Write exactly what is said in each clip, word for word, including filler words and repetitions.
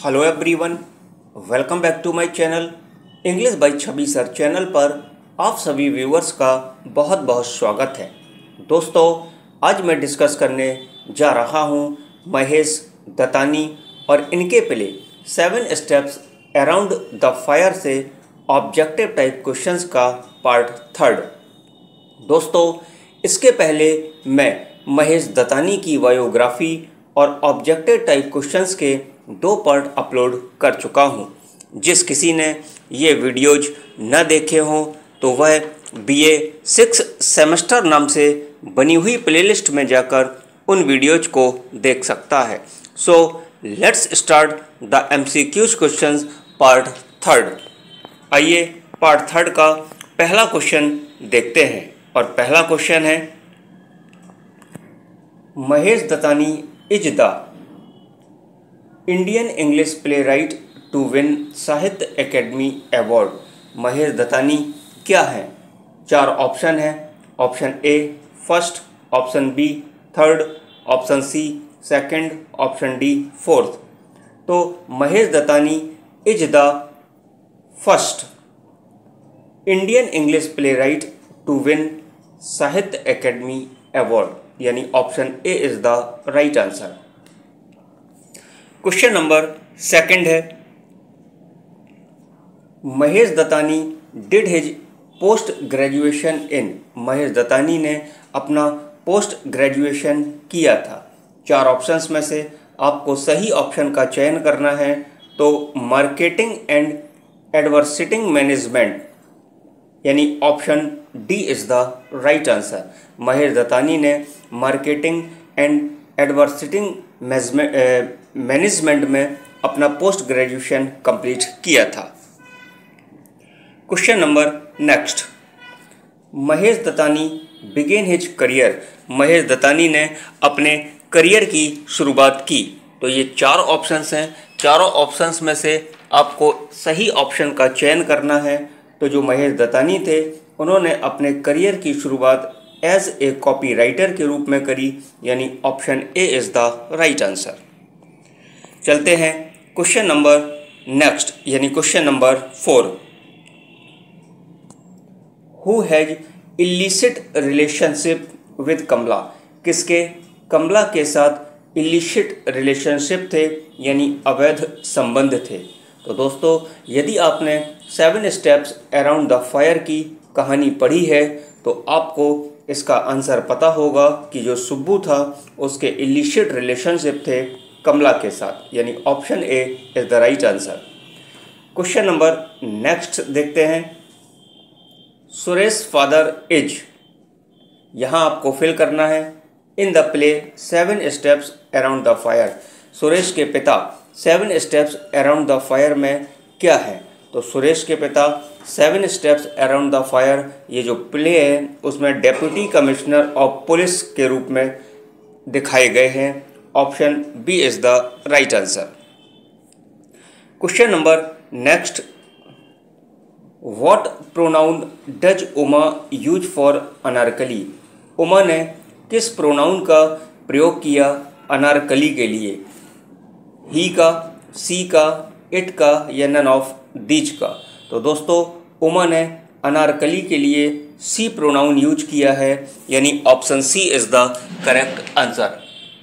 Hello everyone, welcome back to my channel English by Chhavi sir. चैनल पर आप सभी व्यूअर्स का बहुत बहुत स्वागत है। दोस्तों, आज मैं डिस्कस करने जा रहा हूं महेश दत्तानी और इनके play seven steps around the fire से ऑब्जेक्टिव टाइप क्वेश्चंस का पार्ट थर्ड। दोस्तों, इसके पहले मैं महेश दत्तानी की बायोग्राफी और ऑब्जेक्टिव टाइप क्वेश्चंस के दो पार्ट अपलोड कर चुका हूं। जिस किसी ने ये वीडियोज न देखे हों तो वह बीए सिक्स सेमेस्टर नाम से बनी हुई प्लेलिस्ट में जाकर उन वीडियोज को देख सकता है। So let's start the MCQs questions part third. आइए पार्ट थर्ड का पहला क्वेश्चन देखते हैं और पहला क्वेश्चन है, Mahesh Dattani is the Indian English playwright to win Sahitya Academy award. Mahesh Dattani क्या है? चार ऑप्शन है। Option A first, option B third, option C second, option D fourth. तो Mahesh Dattani is the first Indian English playwright to win Sahitya Academy award, यानी option A is the right answer. Question number second है, Mahesh Dattani did his post graduation in. Mahesh Dattani ने अपना post graduation किया था। चार options में से आपको सही ऑप्शन का चयन करना है। तो मार्केटिंग एंड एडवर्टाइजिंग मैनेजमेंट, यानी option D is the right answer. Mahesh Dattani ने मार्केटिंग एंड एडवर्टाइजिंग मैनेजमेंट में अपना पोस्ट ग्रेजुएशन कंप्लीट किया था। Question number next, Mahesh Dattani began his career. Mahesh Dattani ने अपने करियर की शुरुआत की। तो ये चार ऑप्शंस हैं। चारों ऑप्शंस में से आपको सही ऑप्शन का चयन करना है। तो जो महेश दत्तानी थे उन्होंने अपने करियर की शुरुआत एज ए कॉपी राइटर के रूप में करी, यानी option A is the right answer. चलते हैं क्वेश्चन नंबर नेक्स्ट, यानी question number four. Who has illicit relationship with Kamala. किसके कमला के साथ इलिसिट रिलेशनशिप थे, यानी अवैध संबंध थे। तो दोस्तों, यदि आपने seven steps around the fire की कहानी पढ़ी है तो आपको इसका आंसर पता होगा कि जो सुब्बू था उसके इलिसिट रिलेशनशिप थे कमला के साथ, यानी option A is the right answer. Question number next देखते हैं, सुरेश फादर इज। यहाँ आपको फिल करना है in the play seven steps around the fire. Suresh के पिता seven steps around the fire में क्या है? तो सुरेश के पिता seven steps around the fire, ये जो प्ले है उसमें डेप्यूटी कमिश्नर ऑफ पुलिस के रूप में दिखाए गए हैं। Option B is the right answer. Question number next, what pronoun does Uma use for Anarkali. Uma ने किस प्रोनाउन का प्रयोग किया अनारकली के लिए? ही का, सी का, इट का या नन ऑफ दीज का। तो दोस्तों, उमा ने अनारकली के लिए सी प्रोनाउन यूज किया है, यानी option C is the correct answer.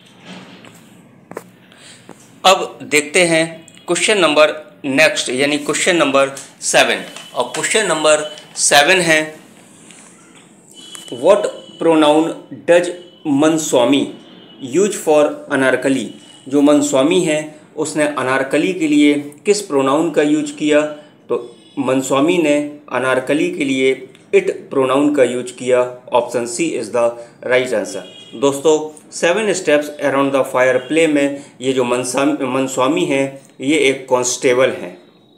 अब देखते हैं क्वेश्चन नंबर नेक्स्ट, यानी क्वेश्चन नंबर सेवन। और क्वेश्चन नंबर सेवन है, what pronoun does Manaswami use for Anarkali. जो मनस्वामी है उसने अनारकली के लिए किस प्रोनाउन का यूज किया? तो मनस्वामी ने अनारकली के लिए इट प्रोनाउन का यूज किया। Option C is the right answer. दोस्तों, seven steps around the fire play में ये जो मनस्वामी मनस्वामी है ये एक कांस्टेबल हैं।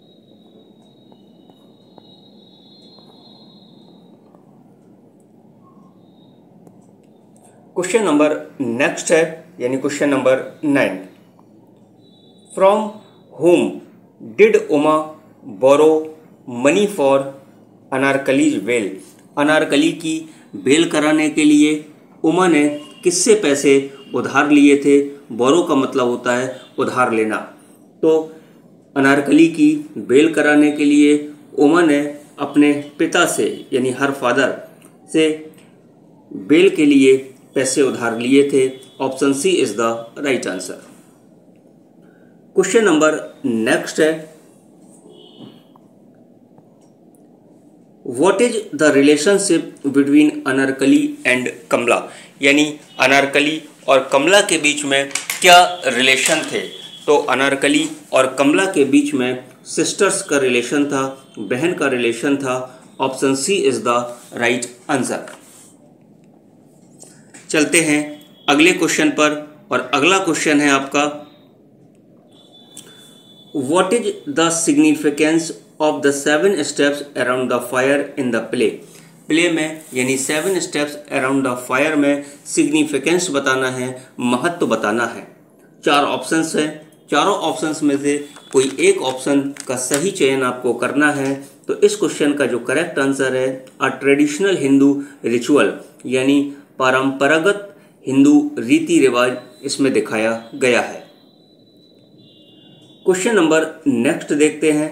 क्वेश्चन नंबर नेक्स्ट है, यानी question number nine. From whom did Uma borrow money for Anarkali's bail. Anarkali की बेल कराने के लिए उमा ने किससे पैसे उधार लिए थे? बोरो का मतलब होता है उधार लेना। तो अनारकली की बेल कराने के लिए उमा ने अपने पिता से यानी हर फादर से बेल के लिए पैसे उधार लिए थे। Option C is the right answer. Question number next है, what is the relationship between Anarkali and Kamala, यानी अनारकली और कमला के बीच में क्या रिलेशन थे। तो अनारकली और कमला के बीच में सिस्टर्स का रिलेशन था, बहन का रिलेशन था। Option C is the right answer. चलते हैं अगले क्वेश्चन पर, और अगला क्वेश्चन है आपका, what is the significance of the seven steps around the fire in the play. Play में यानी seven steps around the fire में सिग्निफिकेंस बताना है, महत्व बताना है। चार ऑप्शंस हैं, चारों ऑप्शंस में से कोई एक ऑप्शन का सही चयन आपको करना है। तो इस क्वेश्चन का जो करेक्ट आंसर है, अ ट्रेडिशनल हिंदू रिचुअल, यानी परंपरागत हिंदू रीति रिवाज इसमें दिखाया गया है। क्वेश्चन नंबर नेक्स्ट देखते हैं,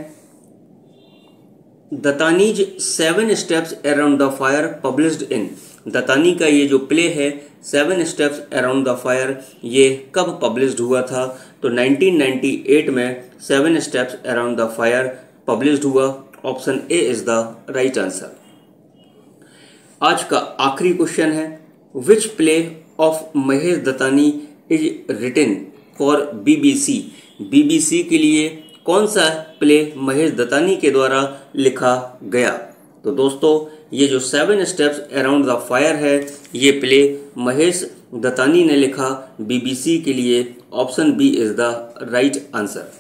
Dattani's seven steps around the fire published in. Dattani का ये जो प्ले है seven steps around the fire, ये कब पब्लिश्ड हुआ था। तो नाइनटीन नाइंटी एट में seven steps around the fire published हुआ। Option A is the right answer. आज का आखिरी क्वेश्चन है, which play of Mahesh Dattani is written for BBC. BBC के लिए कौन सा प्ले महेश दत्तानी के द्वारा लिखा गया। तो दोस्तों ये जो seven steps around the fire है, ये प्ले महेश दत्तानी ने लिखा बीबीसी के लिए। Option B is the right answer.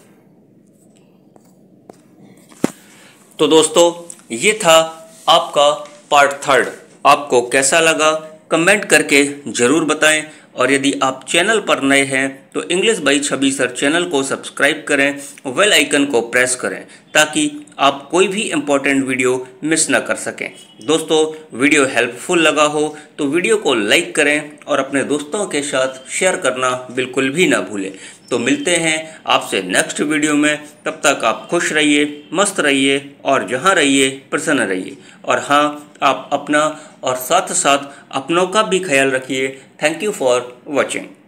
तो दोस्तों ये था आपका पार्ट थर्ड। आपको कैसा लगा कमेंट करके ज़रूर बताएं, और यदि आप चैनल पर नए हैं तो English by Chhavi sir channel को सब्सक्राइब करें, बेल आइकन को प्रेस करें, ताकि आप कोई भी इम्पोर्टेंट वीडियो मिस ना कर सकें। दोस्तों वीडियो हेल्पफुल लगा हो तो वीडियो को लाइक करें और अपने दोस्तों के साथ शेयर करना बिल्कुल भी ना भूलें। तो मिलते हैं आपसे नेक्स्ट वीडियो में, तब तक आप खुश रहिए, मस्त रहिए और जहाँ रहिए प्रसन्न रहिए। और हाँ, आप अपना और साथ साथ अपनों का भी ख्याल रखिए। Thank you for watching.